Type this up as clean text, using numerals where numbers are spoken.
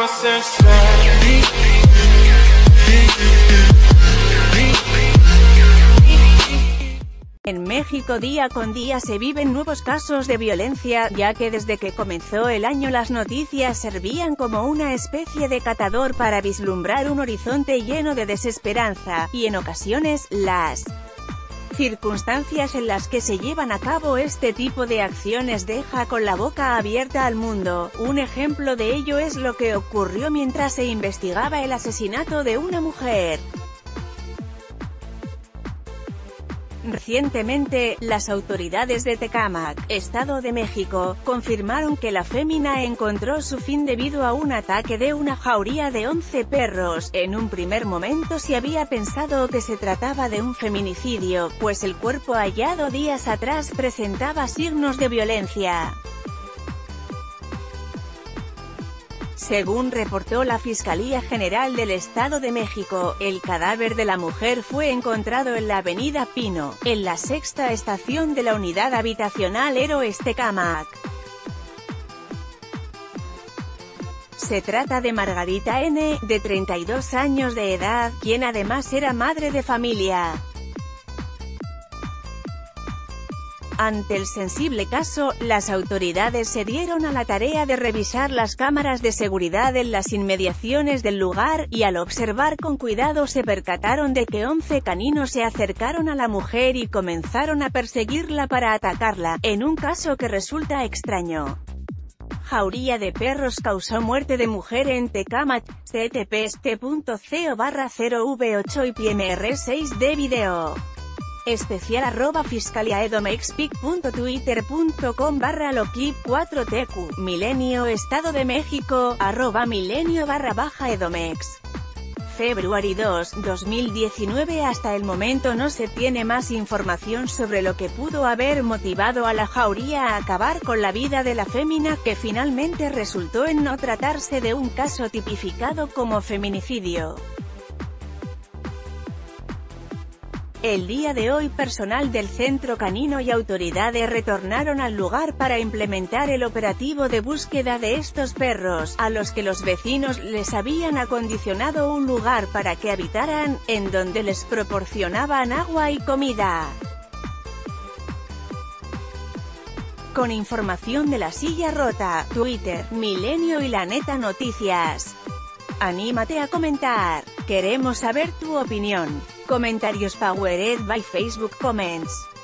En México día con día se viven nuevos casos de violencia, ya que desde que comenzó el año las noticias servían como una especie de catador para vislumbrar un horizonte lleno de desesperanza, y en ocasiones, las circunstancias en las que se llevan a cabo este tipo de acciones deja con la boca abierta al mundo. Un ejemplo de ello es lo que ocurrió mientras se investigaba el asesinato de una mujer. Recientemente, las autoridades de Tecámac, Estado de México, confirmaron que la fémina encontró su fin debido a un ataque de una jauría de 11 perros. En un primer momento se había pensado que se trataba de un feminicidio, pues el cuerpo hallado días atrás presentaba signos de violencia. Según reportó la Fiscalía General del Estado de México, el cadáver de la mujer fue encontrado en la avenida Pino, en la sexta estación de la unidad habitacional Héroes Tecámac. Se trata de Margarita N., de 32 años de edad, quien además era madre de familia. Ante el sensible caso, las autoridades se dieron a la tarea de revisar las cámaras de seguridad en las inmediaciones del lugar, y al observar con cuidado se percataron de que 11 caninos se acercaron a la mujer y comenzaron a perseguirla para atacarla, en un caso que resulta extraño. Jauría de perros causó muerte de mujer en Tecámac, ctp.co/0v8 y PMR6 de video. Especial @fiscaliaedomex.twitter.com/loclip4tq, Milenio Estado de México, @milenio_edomex. February 2, 2019. Hasta el momento no se tiene más información sobre lo que pudo haber motivado a la jauría a acabar con la vida de la fémina, que finalmente resultó en no tratarse de un caso tipificado como feminicidio. El día de hoy personal del centro canino y autoridades retornaron al lugar para implementar el operativo de búsqueda de estos perros, a los que los vecinos les habían acondicionado un lugar para que habitaran, en donde les proporcionaban agua y comida. Con información de La Silla Rota, Twitter, Milenio y La Neta Noticias. Anímate a comentar. Queremos saber tu opinión. Comentarios powered by Facebook Comments.